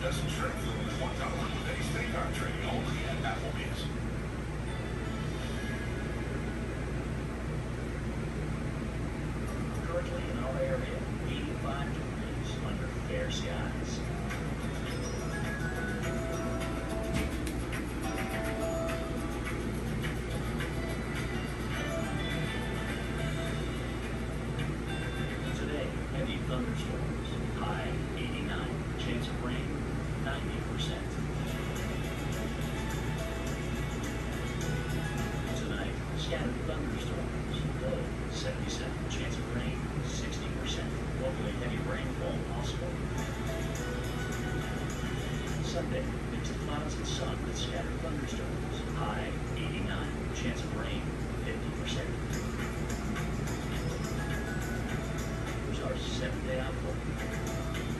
incandescent strength fluid is $1 with any steady power trading only at Applebee's. Currently in our area, 85 degrees under fair skies. Today, heavy thunderstorms, high 89, chance of rain 90%. Tonight, scattered thunderstorms, low 77, chance of rain 60%. Locally heavy rainfall possible. Sunday, mixed clouds and sun with scattered thunderstorms, high 89, chance of rain 50%. Here's our 7-day outlook.